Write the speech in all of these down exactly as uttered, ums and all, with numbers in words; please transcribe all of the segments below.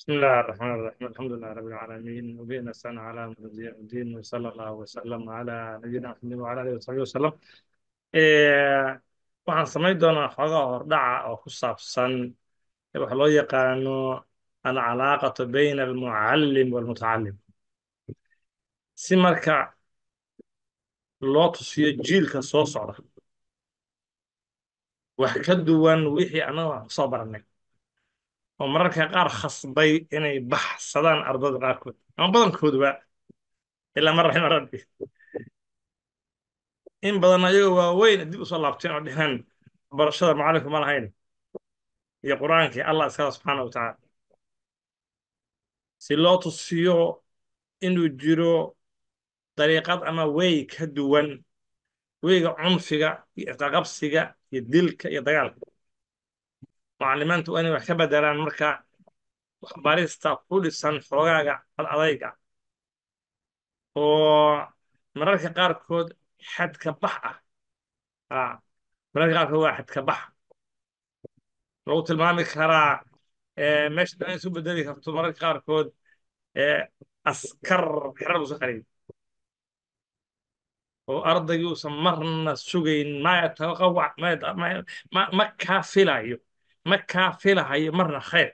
بسم الله الرحمن الرحيم الحمد لله رب العالمين وبه نستعين على امر الدين وصلى الله وسلم على نبينا محمد وعلى اله وصحبه وسلم. Ee, waxaan samayn doonaa xoogaa hordhaca oo ku saabsan waxa loo yaqaano alcalaaqatu bayna almucallim walmutacalim, si marka loo tusiyo jiilka soo socda wax ka duwan wixii annaga wax kusoo barannay oo mararka qaar khasbay inay baxsadaan ardayda qaarkood ama badankooduba ilaa man raxima rabbi. in badan ayagoo waaweyn dib u soo laabteen oo dheheen barashada macalinku ma lahayn iyo qur-aankii allah iskala subxaana wa tacaala, si loo tusiyo inuu jiro dariiqad ama wey ka duwan weyga cunfiga iyo isqaqabsiga iyo dilka iyo dagaalka. mucalimiintu waa inay wax ka bedelaan marka waxbarista ku dhisan xoogaaga ad adayga oo mararka qaarkood xadka bax ah. Ah, mararka qaarkood waa xadka bax lagu tilmaami karaa. ee, meesha dhan isu bedeli karto mararka qaarkood ee, askar xerar uusan qarin oo ardaygii uusan marna sugayn ma yataqawac ma yata- ma- ma- ma kaa filayo ma kaa filahayo marna khayr.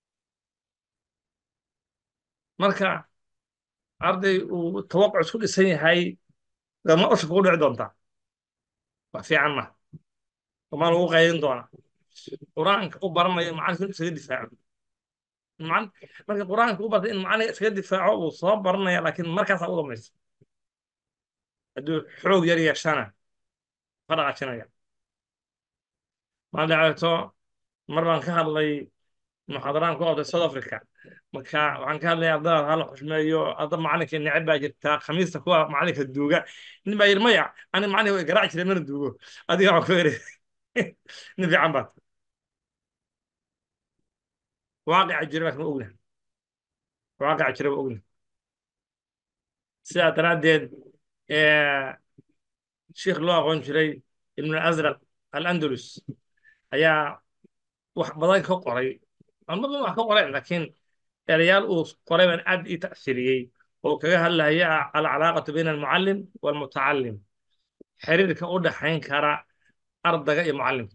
marka arday uu tawaquc isku dhisan yahay ma usha kugu dhici doontaa wax fiican ma maa lagu qaydin doonaa qur-aanka u baranayo macalinka inuu isaga difaaco. macallin- marka qur-aanka u bartay in macalinka iskaga difaaco uu soo baranaya laakiin markaasaa u dambaysa. hadduu xoog yar yeeshana ka dhaqaajinaya. maalin dhacdato mar baan ka hadlay muxaadaraan ku qabtay South Africa, marka waxaan ka hadlay ardada hala xushmeeyo arda macalinka neceb baa jirtaa khamiista kuwa macalinka duuga. nin baa yidhi maya ani macalinka way garaaci jiray mana duugo. adiga waxaan ku iri nin fiican baad waaqica jira laakiin ma ogna waaqica jira ma ogna. sidaa daraaddeed ee, sheikh loo aqoon jiray ibn azraq al-andalus ayaa wax badan ka qoray. aan badan wax ka qoreen laakiin erayaal uu qoray baan aad ii ta'siriyey oo kaga hadlaya alcalaaqatu bayna almucallim walmutacalim, xiriirka u dhaxayn kara ardayga iyo mucallimka.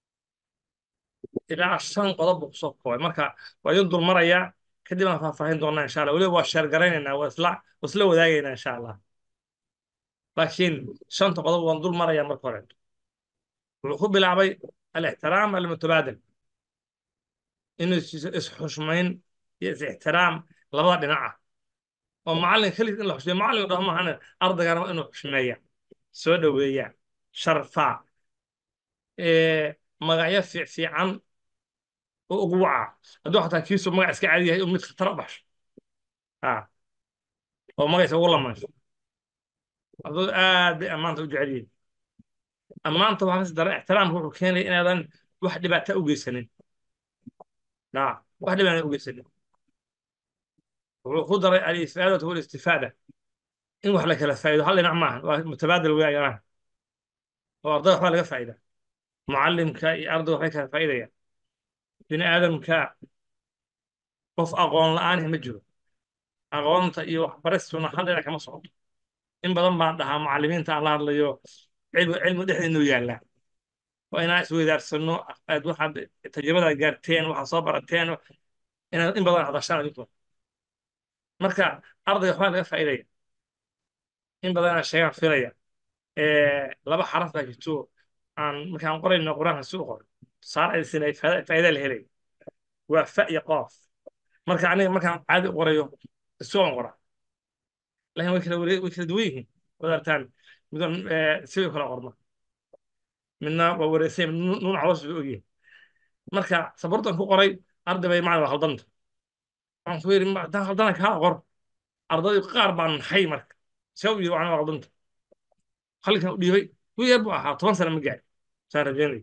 ilaa shan qodob buu kusoo koobay, marka waa idin dul marayaa kadib aan faahfaahin doonaa insha allah. weliba waa sheer garaynaynaa waa isla waa isla wadaagaynaa insha allah, laakiin shanta qodob waan dul marayaa. marka hore wuxuu ku bilaabay alixtiraam almutabaadil, inuu is- is-xushmayn iyo is-ixtiraam labada dhinaca oo macallin keligiis in la xushmeeyo macallin dhaho maahan, ardaygana waa inuu xushmeeya, soo dhoweeya, sharfaa, ee, magacyo fiic fiican oo ugu waca. hadduu xataa kiisu magac iska caadi yahay oo mid khatar u baxsho ah, oo magaciisa ugu lamansho. ardaydu aad bay ammaanta u jecel yihiin. ammaanta waxaa kasi daran ixtiraamka wuxuu keenaya inaadan wax dhibaata u geysanin. ah, wax dhibaata u geysanin. wuxuu ku daray alifaadatu walistifaada, in wax la kala faa'iido hal dhinac maaha, waa mutabaadil weeyaan oo ardayda waxbaa laga faa'iida. mucallimka iyo ardayga waxbay kala faa'iidayaan. bini aadamka qof aqoon la'aanihi ma jiro. aqoonta iyo waxbaristuna hal dhinac kama socoto. in badan baan dhahaa mucallimiinta aan la hadlayo cilmi cilmi dhexdeenu yaallaa, waa inaan isweydaarsano aad waxaad tajribada gaarteen waxaad soo barateen inaad in badan hadashaan adinku. marka ardayga waxbaa laga faa'iidaya in badan aan sheegaan filaya. ee, laba xaraf baa jirto aan markaan qorayno qur-aanka si u qoro tusaale ay siinay faa'iida la helay, waa fa iyo qoof. marka aniga markaan caadi u qorayo isugan qora, laakiin way kala ware- way kala duwan yihiin. wadartaan midna ee, sidoo kale qorma, midna waa wareysay nuun caloos bay ogyihiin. marka sabartan ku qoray arday bay macna waa khaldanta. waxaan ku yidhi ma- haddaan khaldana kaa qor. ardaydu qaar baan naxay marka see u yidhi waxna waa khaldanta. halkan u dhiibay wiil yar buu ahaa toban sano ma gaari saan rajeynay.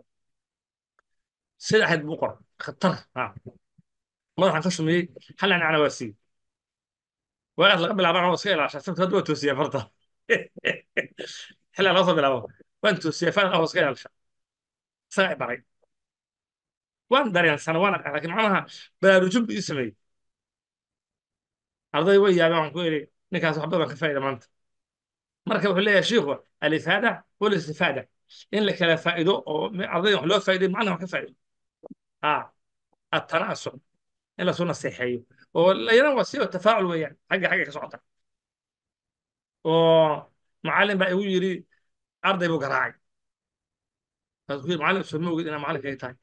sida ahayd buu qoray khatar ha madaxan ka shumiyey hal aan ana waa siiyey. waagaas laga bilaabo anoo iska ilaashaa sababta hadda waa toosiyey farta xilaa laga soo bilaabo waan toosiyey faan anoo iska ilaashaa isagaa i baray. وان دارين سنة وانا لكن معناها بلاروجب اسمي أرضي ويا بان كويري نكاس حبة كفاية ما أنت مركب حليه يا شيخ الإفادة والاستفادة إن لك لا فائدة أو أرضي حلو فائدة معناها كفاية آه التناسب إلا سنة صحية ولا ينام وسيله التفاعل ويا حاجة حاجة كسعتها ومعلم بقى يقول يري أرضي بقراعي فقول معلم سموه أنا معلم كي تاي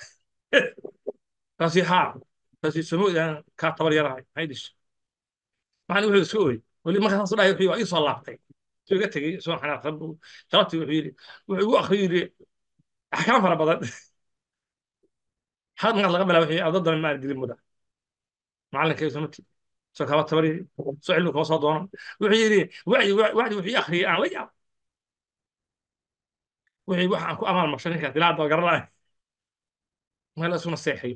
فصيحة فصي سموه أنا كاتبر يراعي هيدش معلم يقول سوي واللي ما كان صلاح يحيي أي صلاحتي سوي قلت لي سوى حنا خبوا ثلاثة يحيي وأخيري أحكام فرا بدن هذا من الله قبل وحي أضد من مال قديم مده معلم كي سمتي سو كابت تبري سو علمك وصادون وحيري وعي وعي وحي أخري أنا ويا وحي وحي أكو أمام مشان كذا لا أقدر الله ما لا سون الصحي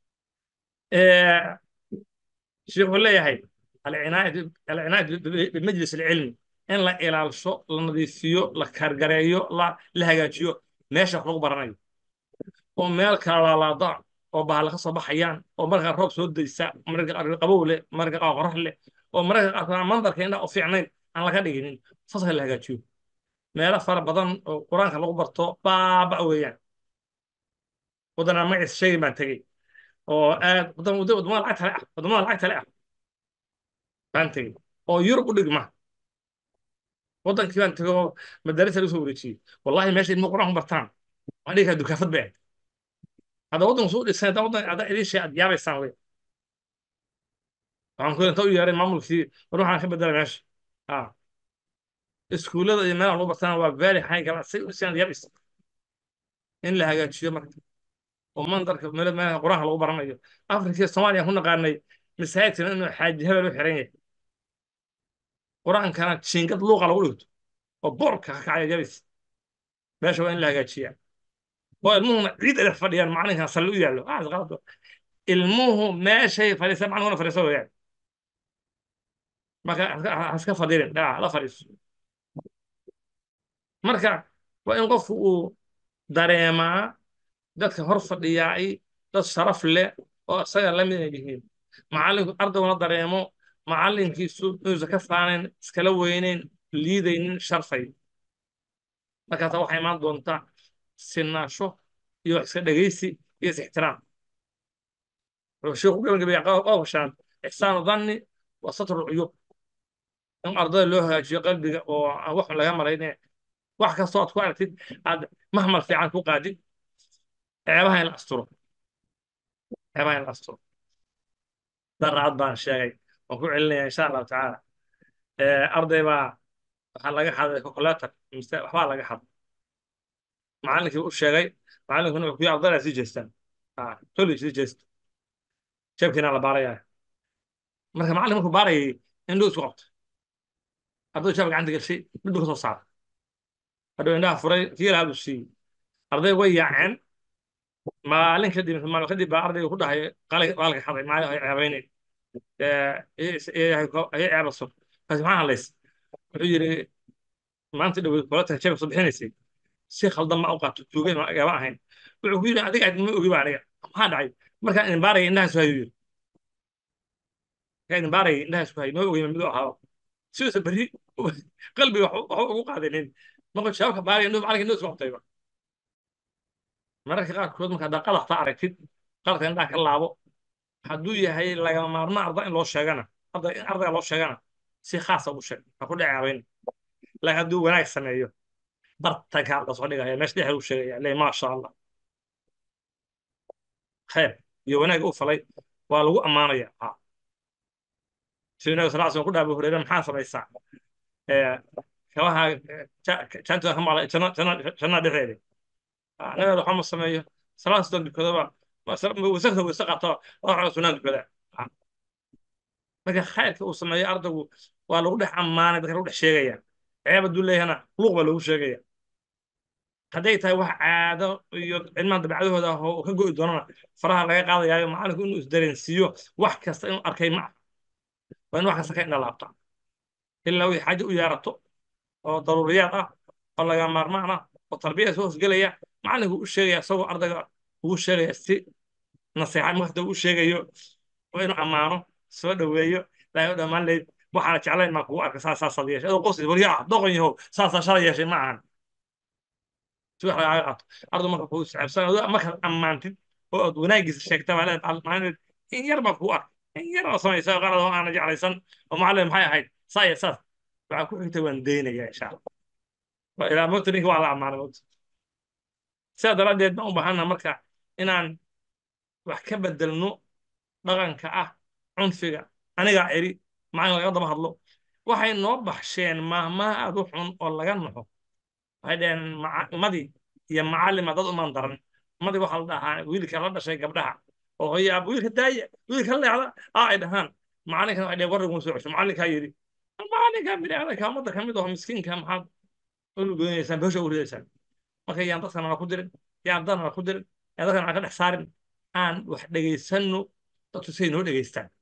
إيه شيخ ولا يا هاي العناية العناية بالمجلس العلمي إن لا إلى الشو لا نضيفيو لا كارجريو لا لهجاجيو ماشي خلق برنامج oo meel kala laalaada oo bahal ka soo baxayaan oo marka roob soo daysa marka qaar qabow leh marka qaar qorrax leh oo marka qaar mandarka indha u fiicnayn aan laga dhiginin fasal la hagaajiyo meelo fara badan oo quraanka lagu barto baaba weeyaan wadana ma is shay baan tagay oo aad wadan wadamada lacagta leh wadamada lacagta leh baan tagay oo Yurub u dhigma wadankii baan tagay oo madarasa lagu soo wareejiyay wallahi meesha ilmo quraan bartaan waan dhigaa dukaafad baa هذا وضع سوء السنة وضع أداء ليش أدياب السنوية طبعا كل تو يارين معمول كثير بروح أنا خبر ده ماشي آه السكولة اللي ما هو بس أنا وفالي حاجة كمان سيء السنة دياب السنة إن لها جات شيء مرة ومن درك ملد ما قراها لو برنا أفريقيا الصوماليا هنا قارني مساعد إنه حاجة هبل وحريني قرآن كانت شينقط لغة الأولود وبرك كعلى جالس باش وين لها جات شيء والمهم عيد الفريان معناها صلوا يالله آه غلط المهم ما شيء فريسة معناه فريسة يعني marka haska fadhirin dhaca la fadhiiso marka waa in qofku uu dareemaa dadka hor fadhiyaay dad sharaf leh oo isaga la mid yihiin macallinku ardayuna dareemo macallinkiisu inuusan ka faanayn iskala weynayn liidaynin sharfay markaas waxay imaan doontaa sinnaasho iyo iska dhegaysi iyo is ixtiraam wuxuu sheekhu gabagabeeyay qowshaan ixsaanu dhanni wa satru cuyub in ardayda loo hagaajiyo qalbiga oo aan wax laga maraynay wax kastoo aad ku aragtid aad mahmal fiican ku qaadid ceebaha in la asturo ceebaha in la asturo daraad baan sheegay waan ku celinaya insha allahu tacaala arday baa waxaa laga xaday calculator mise waxbaa laga xaday macallinkii u sheegay macallinkuna wuxuu ku yidhi ardayda sii jeestaan tolli sii jeesta jeebkiina la baarayaa marka macallin markuu baarayay in loo isku qabto ardaydu jeebka gacanta gashay mid buu ka soo saaray hadhow indhaha furay kii lahaa buu siiyey arday way yaaceen maalin kadib maalin kadib baa ardayga ku dhahay qaalka xaday maalin ay ceebaynay ay ceebaso kaasi maxaa hadlays wuxuu yidhi maanta dhow kolata jeebka soo bixinaysay si khaldan ma u qaato tuugay ma agama ahayn wuxuu ku yidhi adiga ma ogi ba aniga maxaa dhacay markaan idin baaraya indhaha isu hayo yidhi markaan idin baaraya indhaha isu hayo ma ogi mid u ahaa sidiisa berri qalbiga waxba ugu qaadanin markuu shabaabka baaraya indhuhu macalinka indhuhu isku qabtayba mararka qaarkood marka haddaa qadaxta aragtid qaladka indhaha ka laabo hadduu yahay lagama maarmaan arda in loo sheegana arda in ardayga loo sheegana si khaasa ugu sheeg ha ku dhacaabin laakiin hadduu wanaag sameeyo bartanka la soo dhigaya meesha dhexda u sheegaya le maasha allah khayr iyo wanaag u falay waa lagu ammaanaya si nabi sal slam ku dhaha abu hureyre maxaa samaysaa kabaha jaantada ka maqlay jannada dhexdeeda nabi waxaa ma sameeyo salaad sidoo dukadaba wasakda wasa qaata waa sunaan dukada marka khayrka uu sameeyo ardaygu waa lagu dhex ammaanay dadka lagu dhex sheegaya ceeb hadduu leeyahana luuq baa lagu sheegaya hadday tahay wax caado iyo cilmaan dabeecadahooda ah oo ka go'i doonana faraha laga qaadayaayo macallinku inuu isdareensiiyo wax kasta inuu arkay ma waa in wax kasta ka indhalaabta ilaa wixii xaajo u yaarato oo daruuriyaad ah oo laga maarmaan ah oo tarbiyada soo hosgelaya macallinku u sheegaya isagoo ardayga ugu sheegaya si nasiixad markasta uu sheegayo waa inuu ammaano soo dhoweeyo laayo dhammaan leyd waxaana jeclayn maa kugu arka saas saasaad yeeshay adoo qosis waryaa doqon yahow saasaa shalay yeeshay ma ahan si wax lagaaga qaato ardu marka kugu sacabsan markaad ammaantid oo aad wanaagiisa sheegta baa leed macnaheed in yar baa kugu arka in yar oo samaysa qalad oo aana jeclaysan oo macallin maxay ahayd saa iyo saas waxaa ku xigta waan daynayaa insha allah waa ilaa moogta ninka waa la ammaanay moogta sidaa daraaddeed baan u baahana marka inaan wax ka bedelno dhaqanka ah cunfiga anigaa eri macalin laga daba hadlo waxay noo baxsheen maahmaah aad u xun oo laga naxo waxay dhaheen madi iyo macallima dad umaan daran madi waxaa la dhahaa wiilka la dhashay gabdhaha oo hooyo aab wiilka daaya wiilka la leexda aa ay dhahaan macallinkan waxay dhaheen warrigun soo cesho macallinkaa yidhi macallinkaa bini'aadanka ummadda ka mid aho miskiinka maxaad ulu goynaysaan beesha u ridaysaan marka yaan dadkana waa ku dirin yaan dadana waa ku dirin yaan dadkana aan ka dhex saarin aan wax dhegaysanno dadku say noo dhegaystaan